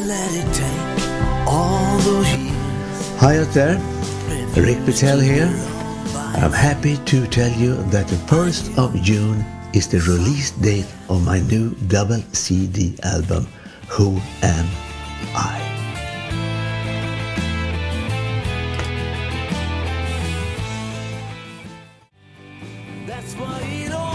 let it take all those years. Hi out there, Rick Whittell here. I'm happy to tell you that the 1st of June is the release date of my new double CD album, Who Am I? That's why it all